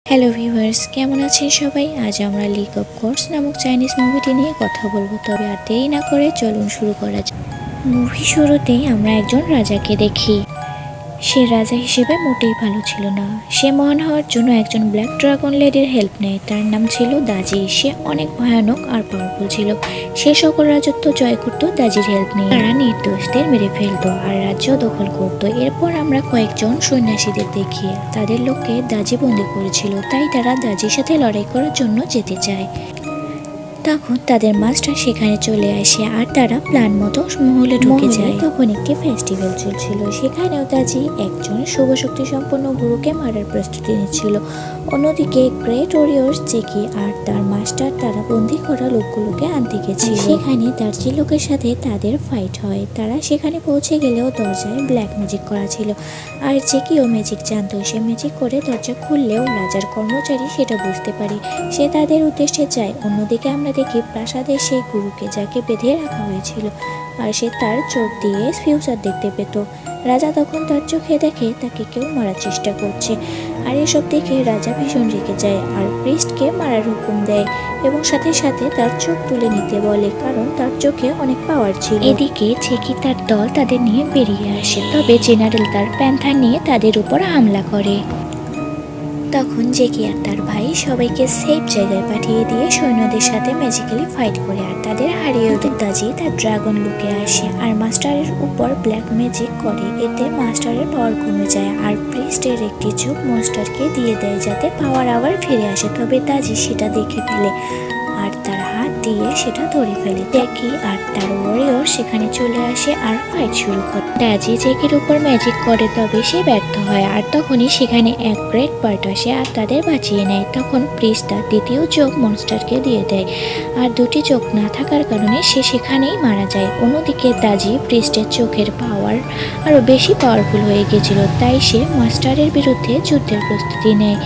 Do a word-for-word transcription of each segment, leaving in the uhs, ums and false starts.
Hello viewers, কেমন আছেন সবাই? আজ আমরা লিগ অফ কোর্স নামক চাইনিজ মুভিটি নিয়ে কথা বলবো। তবে আর দেরি না করে চলুন শুরু করা যাক। মুভি শুরুতেই আমরা একজন রাজাকে দেখি। সে রাজা হিসেবে মোটেই ভালো ছিল না। সে মহান হওয়ার জন্য একজন ব্ল্যাক ড্রাগন লেডির হেল্প নেয়। তার নাম ছিল দাজি। সে অনেক ভয়ানক আর পাওয়ারফুল ছিল। সে সকল রাজত্ব জয় করত দাজির হেল্প নিয়ে। তারা নির্দোষদের মেরে ফেলতো আর রাজ্য দখল করত। এরপর আমরা কয়েকজন সন্ন্যাসীদের দেখি। তাদের লোককে দাজি বন্দি করেছিল, তাই তারা দাজির সাথে লড়াই করার জন্য যেতে চায়। তখন তাদের মাস্টার সেখানে চলে আসে আর তারা প্ল্যান মতো মহলে ঢুকে যায়। তখন একটি ফেস্টিভ্যাল চলছিল। সেখানেও দাজি একজন শুভ শক্তি সম্পন্ন গুরুকে মারার প্রস্তুতি নিচ্ছিল। অন্যদিকে গ্রেট ওরিয়র্স জেকি আর তার মাস্টার তারা বন্দি করা লোকগুলোকে আনতে গেছিল। সেখানে দার্জি লোকের সাথে তাদের ফাইট হয়। তারা সেখানে পৌঁছে গেলেও দরজায় ব্ল্যাক ম্যাজিক করা ছিল আর জেকিও ম্যাজিক জানতো। সে ম্যাজিক করে দরজা খুললেও রাজার কর্মচারী সেটা বুঝতে পারে। সে তাদের উদ্দেশ্যে যায়। অন্যদিকে আমরা দেখি প্রাসাদের সেই গুরুকে, যাকে বেঁধে রাখা হয়েছিল, আর সে তার চোখ দিয়ে ফিউচার দেখতে পেত। রাজা তখন তার চোখে দেখে তাকে কেউ মারার চেষ্টা করছে, আর এসব দেখে রাজা ভীষণ রেগে যায় আর প্রিস্টকে মারার হুকুম দেয় এবং সাথে সাথে তার চোখ তুলে নিতে বলে, কারণ তার চোখে অনেক পাওয়ার ছিল। এদিকে জেকি তার দল তাদের নিয়ে বেরিয়ে আসে, তবে জেনারেল তার প্যান্থার নিয়ে তাদের উপর হামলা করে। তখন জেকি আর তার ভাই সবাইকে সেফ জায়গায় পাঠিয়ে দিয়ে সৈন্যদের সাথে ম্যাজিক্যালি ফাইট করে আর তাদের হারিয়ে ওদের। দাজি তার ড্রাগন লুকে আসে আর মাস্টারের উপর ব্ল্যাক ম্যাজিক করে। এতে মাস্টারের পাওয়ার কমে যায় আর প্রিস্টের একটি চোখ মনস্টারকে দিয়ে দেয় যাতে পাওয়ার আবার ফিরে আসে। তবে দাজি সেটা দেখে ফেলে আর তার হাত দিয়ে সেটা ধরে ফেলে। জেকি আর তার ওয়ারিয়র সেখানে চলে আসে আর ফাইট শুরু করে। দাজি জেকির উপর ম্যাজিক করে, তবে সে ব্যর্থ হয় আর তখনই সেখানে এক গ্রেট পার্ট আসে আর তাদের বাঁচিয়ে নেয়। তখন প্রিস্ট তার দ্বিতীয় চোখ মনস্টারকে দিয়ে দেয় আর দুটি চোখ না থাকার কারণে সে সেখানেই মারা যায়। অন্যদিকে দাজি প্রিস্টের চোখের পাওয়ার আরও বেশি পাওয়ারফুল হয়ে গেছিল, তাই সে মাস্টারের বিরুদ্ধে যুদ্ধের প্রস্তুতি নেয়।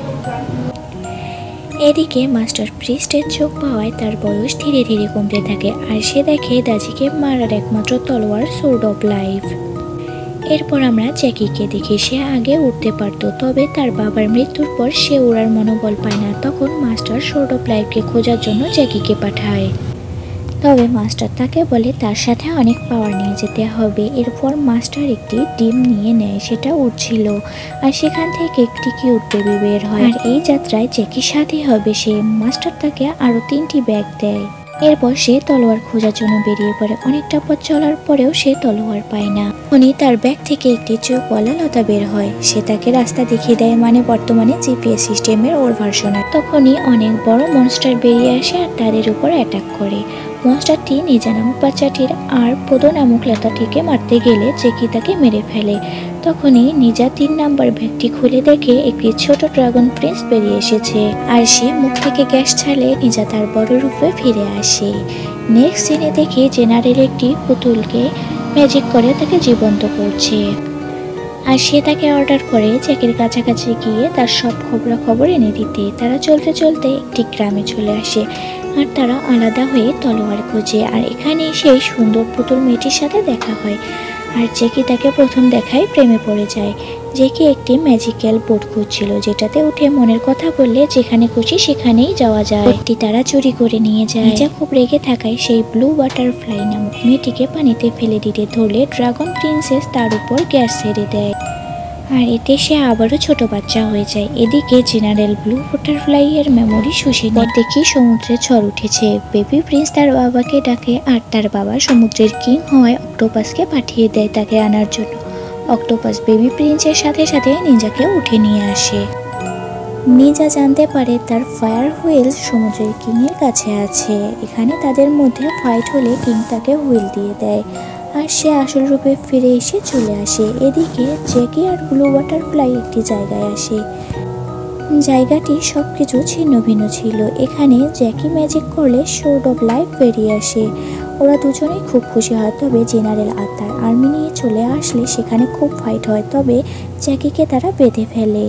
এদিকে মাস্টার প্রিস্টের চোখ পাওয়ায় তার বয়স ধীরে ধীরে কমতে থাকে আর সে দেখে দাজিকে মারার একমাত্র তলোয়ার সোর্ড অফ লাইফ। এরপর আমরা জ্যাকিকে দেখি। সে আগে উঠতে পারত, তবে তার বাবার মৃত্যুর পর সে ওড়ার মনোবল পায় না। তখন মাস্টার সোর্ড অফ লাইফকে খোঁজার জন্য জ্যাকিকে পাঠায়, তবে মাস্টার তাকে বলে তার সাথে অনেক পাওয়ার নিয়ে যেতে হবে। এরপর মাস্টার একটি ডিম নিয়ে নেয়, সেটা উঠছিল আর সেখান থেকে একটি কিউট বেবি বের হয়। আর এই যাত্রায় জ্যাকির সাথে হবে সে। মাস্টার তাকে আরো তিনটি ব্যাগ দেয়। এরপর সে তলোয়ার খোঁজার জন্য বেরিয়ে পড়ে। অনেকটা পথ চলার পরেও সে তলোয়ার পায় না। উনি তার ব্যাগ থেকে একটি চোখওয়ালা লতা বের হয়। সে তাকে রাস্তা দেখিয়ে দেয়, মানে বর্তমানে জিপিএস সিস্টেমের ওর ভার্সন। তখনই অনেক বড় মনস্টার বেরিয়ে আসে আর তাদের উপর অ্যাটাক করে। মনস্টারটি নিজা নামক বাচ্চাটির আর পোদো নামক লতাটিকে মারতে গেলে জেকি তাকে মেরে ফেলে। তখনই নিজা তিন নাম্বার ব্যাগটি খুলে দেখে একটি ছোট ড্রাগন প্রিন্স বেরিয়ে এসেছে আর সে মুখ থেকে গ্যাস ছাড়লে নিজা তার বড় রূপে ফিরে আসে। নেক্সট সিনে দেখে জেনারেল একটি পুতুলকে ম্যাজিক করে তাকে জীবন্ত করছে আর সে তাকে অর্ডার করে জ্যাকির কাছাকাছি গিয়ে তার সব খবরাখবর এনে দিতে। তারা চলতে চলতে একটি গ্রামে চলে আসে আর তারা আলাদা হয়ে তলোয়ার খোঁজে আর এখানে সেই সুন্দর পুতুল মেয়েটির সাথে দেখা হয় আর জেকি তাকে প্রথম দেখায় প্রেমে পড়ে যায়। জেকি একটি ম্যাজিক্যাল বোট খুঁজছিল যেটাতে উঠে মনের কথা বললে যেখানে খুশি সেখানেই যাওয়া যায়। বোটটি তারা চুরি করে নিয়ে যায়। যা খুব রেগে থাকায় সেই ব্লু বাটারফ্লাই নামক মেয়েটিকে পানিতে ফেলে দিতে ধরলে ড্রাগন প্রিন্সেস তার উপর গ্যাস ছেড়ে দেয় আর এতে সে আবারও ছোট বাচ্চা হয়ে যায়। এদিকে জেনারেল ব্লু বাটারফ্লাই এর মেমোরি শুষে নেয়। দেখি সমুদ্রে ঝড় উঠেছে। বেবি প্রিন্স তার বাবাকে ডাকে আর তার বাবা সমুদ্রের কিং হওয়ায় অক্টোপাসকে পাঠিয়ে দেয় তাকে আনার জন্য। অক্টোপাস বেবি প্রিন্সের সাথে সাথে নিনজাকে উঠে নিয়ে আসে। নিনজা জানতে পারে তার ফায়ার হুইল সমুদ্রের কিং এর কাছে আছে। এখানে তাদের মধ্যে ফাইট হলে কিং তাকে হুইল দিয়ে দেয় আর সে আসল রূপে ফিরে এসে চলে আসে। এদিকে জ্যাকি আর ব্লু বাটারফ্লাই একটি জায়গায় আসে। জায়গাটি সবকিছু ছিন্ন ভিন্ন ছিল। এখানে জ্যাকি ম্যাজিক করলে সোর্ড অফ লাইফ বেরিয়ে আসে। ওরা দুজনেই খুব খুশি হয়, তবে জেনারেল আর তার আর্মি নিয়ে চলে আসলে সেখানে খুব ফাইট হয়, তবে জ্যাকিকে তারা বেঁধে ফেলে।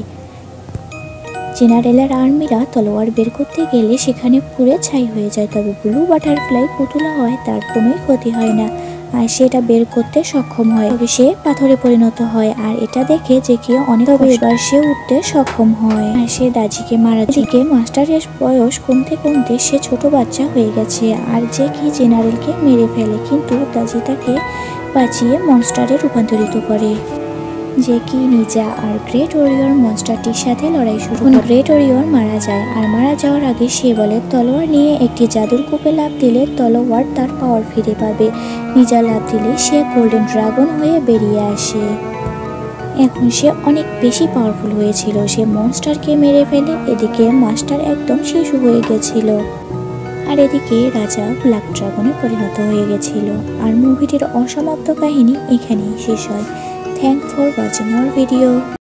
জেনারেলের আর্মিরা তলোয়ার বের করতে গেলে সেখানে পুড়ে ছাই হয়ে যায়, তবে ব্লু বাটারফ্লাই পুতুলা হয় তার কোনোই ক্ষতি হয় না আর সেটা বের করতে সক্ষম হয়, তবে সে পাথরে পরিণত হয়। আর এটা দেখে জ্যাকি অনেক এবার সে উঠতে সক্ষম হয় আর সে দাজিকে মারা দিকে মাস্টারের বয়স কমতে কমতে সে ছোট বাচ্চা হয়ে গেছে। আর জ্যাকি জেনারেলকে মেরে ফেলে, কিন্তু দাজি তাকে বাঁচিয়ে মনস্টারে রূপান্তরিত করে। জ্যাকি নিজা আর গ্রেট ওয়ারিয়র মনস্টারটির সাথে লড়াই শুরু করে। গ্রেট ওয়ারিয়র মারা যায়, আর মারা যাওয়ার আগে সে বলে তলোয়ার নিয়ে একটি জাদুর কূপে লাফ দিলে তলোয়ার তার পাওয়ার ফিরে পাবে। নিজা লাফ দিলে সে গোল্ডেন ড্রাগন হয়ে বেরিয়ে আসে। এখন সে অনেক বেশি পাওয়ারফুল হয়েছিল, সে মনস্টারকে মেরে ফেলে। এদিকে মাস্টার একদম শিশু হয়ে গেছিল, আর এদিকে রাজা ব্ল্যাক ড্রাগনে পরিণত হয়ে গেছিল। আর মুভিটির অসমাপ্ত কাহিনী এখানেই শেষ হয়। Thanks for watching our video.